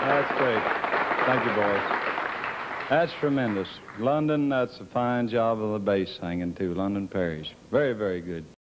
That's great. Thank you, boys. That's tremendous. London, that's a fine job of the bass singing, too. London Parish. Very, very good.